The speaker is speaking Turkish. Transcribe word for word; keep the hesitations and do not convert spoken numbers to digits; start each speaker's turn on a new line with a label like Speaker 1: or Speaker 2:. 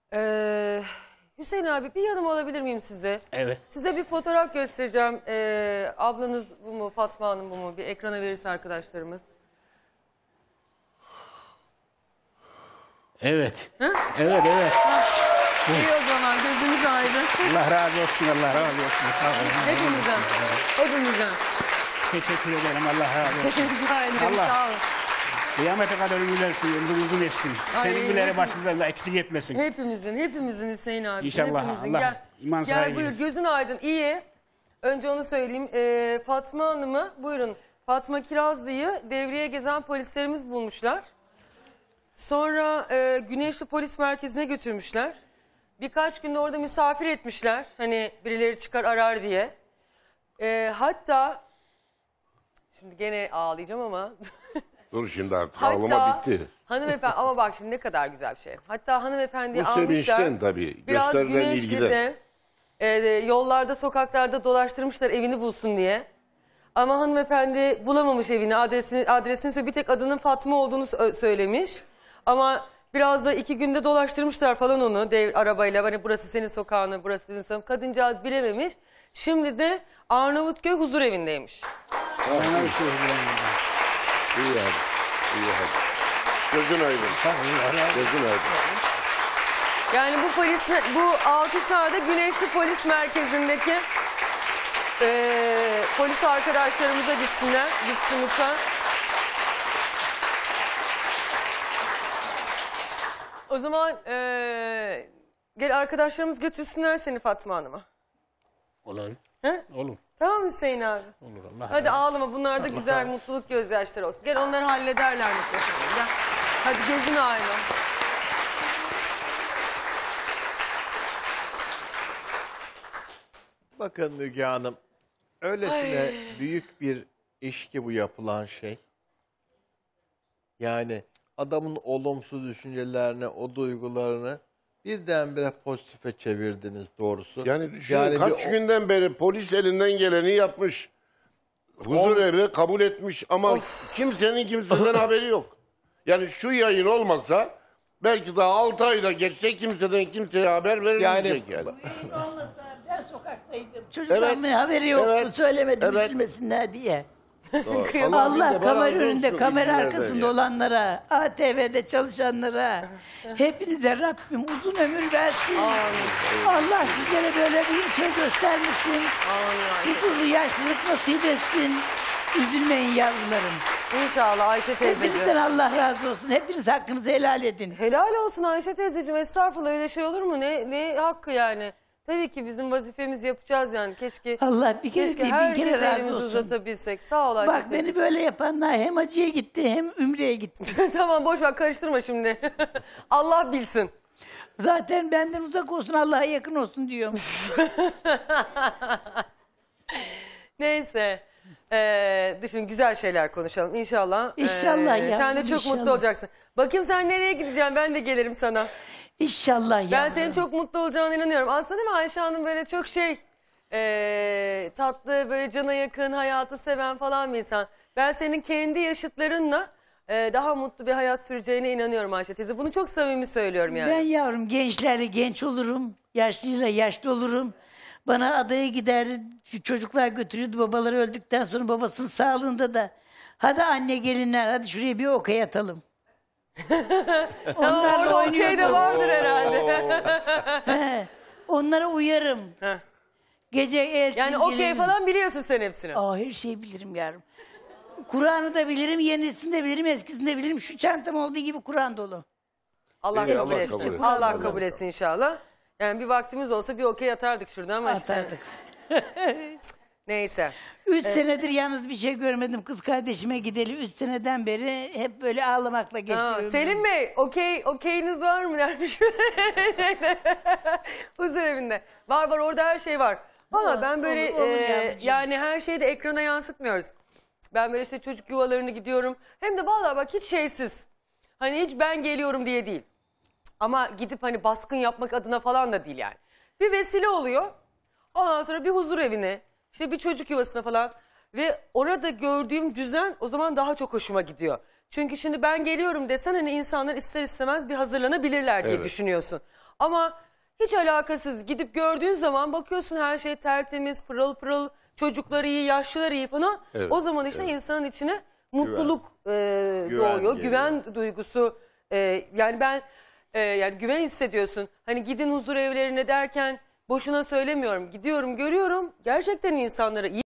Speaker 1: Ee, Hüseyin abi bir yanıma alabilir miyim size?
Speaker 2: Evet.
Speaker 1: Size bir fotoğraf göstereceğim. Ee, ablanız bu mu, Fatma Hanım bu mu? Bir ekrana verirse arkadaşlarımız.
Speaker 2: Evet.
Speaker 1: Ha?
Speaker 2: Evet, evet.
Speaker 1: İyi o zaman, gözümüz aydın.
Speaker 2: Allah razı olsun, Allah razı olsun. Sağ olun.
Speaker 1: Hepimizden, hepimizden.
Speaker 2: Teşekkür ederim, Allah razı olsun.
Speaker 1: Rica ederim,
Speaker 2: Allah.
Speaker 1: sağ olun.
Speaker 2: Kıyamete kadar ünlülersin, ömrün uzun etsin.
Speaker 1: Ay,
Speaker 2: Sevgileri
Speaker 1: hepimiz-
Speaker 2: başımızdan da eksik etmesin.
Speaker 1: Hepimizin, hepimizin Hüseyin abi.
Speaker 2: İnşallah,
Speaker 1: Hepimizin.
Speaker 2: Allah
Speaker 1: Gel,
Speaker 2: iman
Speaker 1: gel
Speaker 2: sahibi
Speaker 1: buyur,
Speaker 2: eylesin.
Speaker 1: gözün aydın. İyi. Önce onu söyleyeyim. Ee, Fatma Hanım'ı, buyurun. Fatma Kirazlı'yı devreye gezen polislerimiz bulmuşlar. Sonra e, Güneşli Polis Merkezi'ne götürmüşler. Birkaç gün orada misafir etmişler. Hani birileri çıkar arar diye. E, hatta, şimdi gene ağlayacağım ama...
Speaker 3: Dur şimdi artık
Speaker 1: Hatta
Speaker 3: ağlama bitti.
Speaker 1: hanımefendi ama bak şimdi ne kadar güzel bir şey. Hatta hanımefendi
Speaker 3: Bu
Speaker 1: almışlar.
Speaker 3: sevinçten tabii,
Speaker 1: Biraz
Speaker 3: gösterilen
Speaker 1: Güneşli'de,
Speaker 3: ilgiden.
Speaker 1: e, yollarda sokaklarda dolaştırmışlar evini bulsun diye. Ama hanımefendi bulamamış evini, adresini, adresini söylüyor. Bir tek adının Fatma olduğunu sö- söylemiş. Ama biraz da iki günde dolaştırmışlar falan onu dev, arabayla. Hani burası senin sokağını, burası senin sokağını. Kadıncağız bilememiş. Şimdi de Arnavutköy huzur evindeymiş.
Speaker 3: İyi hadi. İyi hadi. Gözün aydın. Gözün aydın.
Speaker 1: Yani bu polis, bu alkışlarda Güneşli Polis Merkezi'ndeki eee polis arkadaşlarımıza gitsinler. Gitsin lütfen. O zaman eee gel arkadaşlarımız götürsünler seni Fatma Hanım'a.
Speaker 2: Olur.
Speaker 1: He?
Speaker 2: Olur.
Speaker 1: Tamam Hüseyin abi.
Speaker 2: Olur. Allah
Speaker 1: Hadi
Speaker 2: razı olsun.
Speaker 1: ağlama, bunlar da güzel mutluluk gözyaşları olsun. Gel onları hallederler mutlaka. Gel. Hadi gözün aydın.
Speaker 4: Bakın Müge Hanım, öylesine büyük bir iş ki bu yapılan şey. Yani adamın olumsuz düşüncelerini, o duygularını birdenbire pozitife çevirdiniz doğrusu.
Speaker 3: Yani düşünün
Speaker 4: Yani
Speaker 3: kaç
Speaker 4: bir-
Speaker 3: günden beri polis elinden geleni yapmış. Huzur evi kabul etmiş ama kimsenin kimseden haberi yok. Yani şu yayın olmasa belki daha altı ayda geçse kimseden kimseye haber verilmeyecek yani.
Speaker 5: Yayın olmasa ben sokaktaydım. Çocuklarımın
Speaker 3: Evet,
Speaker 5: haberi yoktu.
Speaker 3: evet,
Speaker 5: Söylemedim
Speaker 3: evet.
Speaker 5: üzülmesinler diye.
Speaker 3: Doğru.
Speaker 5: Allah
Speaker 3: bin defa
Speaker 5: kamera
Speaker 3: razı
Speaker 5: önünde,
Speaker 3: olsun
Speaker 5: kamera
Speaker 3: bilgilerden
Speaker 5: arkasında
Speaker 3: yani.
Speaker 5: olanlara, A T V'de çalışanlara, hepinize Rabbim uzun ömür versin. Allah sizlere böyle bir şey göstermesin. Huzurlu yaşlılık nasip etsin. Üzülmeyin yavrularım.
Speaker 1: İnşallah Ayşe
Speaker 5: Hepinizden
Speaker 1: teyzeciğim.
Speaker 5: Allah razı olsun. Hepiniz hakkınızı helal edin.
Speaker 1: Helal olsun Ayşe teyzeciğim. Estağfurullah, öyle şey olur mu? Ne ne hakkı yani? Tabii ki bizim vazifemizi yapacağız yani. Keşke
Speaker 5: Allah bir kere
Speaker 1: keşke
Speaker 5: değil, bin
Speaker 1: herkese
Speaker 5: kere razı
Speaker 1: elimizi
Speaker 5: olsun.
Speaker 1: uzatabilsek. Sağ ol Ayşe
Speaker 5: Bak
Speaker 1: teyze.
Speaker 5: beni böyle yapanlar hem hacıya gitti hem ümreye gitti.
Speaker 1: Tamam boş ver, karıştırma şimdi. Allah bilsin.
Speaker 5: Zaten benden uzak olsun, Allah'a yakın olsun diyorum.
Speaker 1: Neyse. Ee, düşün, güzel şeyler konuşalım inşallah.
Speaker 5: İnşallah
Speaker 1: Ee,
Speaker 5: yavrum,
Speaker 1: Sen de çok
Speaker 5: inşallah.
Speaker 1: mutlu olacaksın. Bakayım sen nereye gideceksin, ben de gelirim sana.
Speaker 5: İnşallah yavrum.
Speaker 1: Ben senin çok mutlu olacağına inanıyorum. Aslında değil mi Ayşe Hanım, böyle çok şey ee, tatlı, böyle cana yakın, hayatı seven falan bir insan. Ben senin kendi yaşıtlarınla ee, daha mutlu bir hayat süreceğine inanıyorum Ayşe teyze. Bunu çok samimi söylüyorum yani.
Speaker 5: Ben yavrum gençlerle genç olurum, yaşlıyla yaşlı olurum. Bana adaya giderdi, şu çocuklar götürüyordu babaları öldükten sonra, babasının sağlığında da. Hadi anne gelinler, hadi şuraya bir okey atalım.
Speaker 1: Tamam, orada okey de vardır herhalde.
Speaker 5: He, onlara uyarım.
Speaker 1: Heh.
Speaker 5: Gece eltim
Speaker 1: Yani okey
Speaker 5: gelirim.
Speaker 1: falan biliyorsun sen hepsini.
Speaker 5: Aa, her şeyi bilirim yavrum. Kur'an'ı da bilirim, yenisini de bilirim, eskisini de bilirim. Şu çantam olduğu gibi Kur'an dolu.
Speaker 1: Allah
Speaker 3: İyi,
Speaker 1: kabul
Speaker 3: Allah
Speaker 1: etsin.
Speaker 3: kabul etsin.
Speaker 1: Allah
Speaker 3: Allah
Speaker 1: kabul etsin inşallah. Yani bir vaktimiz olsa bir okey atardık şurada ama
Speaker 5: Atardık.
Speaker 1: işte. Neyse.
Speaker 5: Üç senedir yalnız bir şey görmedim. Kız kardeşime gideli üç seneden beri hep böyle ağlamakla geçti.
Speaker 1: Ha,
Speaker 5: ömrüm.
Speaker 1: Selim Bey, okey, okeyiniz var mı dermiş. Huzur evinde. Var var, orada her şey var. Valla ben böyle
Speaker 5: olur, olur
Speaker 1: e,
Speaker 5: yavrucuğum.
Speaker 1: yani her şeyi de ekrana yansıtmıyoruz. Ben böyle işte çocuk yuvalarını gidiyorum. Hem de valla bak hiç şeysiz. Hani hiç ben geliyorum diye değil. Ama gidip hani baskın yapmak adına falan da değil yani. Bir vesile oluyor. Ondan sonra bir huzur evine, işte bir çocuk yuvasına falan. Ve orada gördüğüm düzen o zaman daha çok hoşuma gidiyor. Çünkü şimdi ben geliyorum desen hani insanlar ister istemez bir hazırlanabilirler diye
Speaker 3: Evet.
Speaker 1: düşünüyorsun. Ama hiç alakasız gidip gördüğün zaman bakıyorsun her şey tertemiz, pırıl pırıl, çocuklar iyi, yaşlılar iyi falan.
Speaker 3: Evet,
Speaker 1: O zaman işte insanın içine mutluluk e,
Speaker 3: Güven
Speaker 1: doğuyor,
Speaker 3: geliyor.
Speaker 1: güven duygusu. e, yani ben e, yani güven hissediyorsun. Hani gidin huzur evlerine derken boşuna söylemiyorum. Gidiyorum, görüyorum, gerçekten insanlara iyi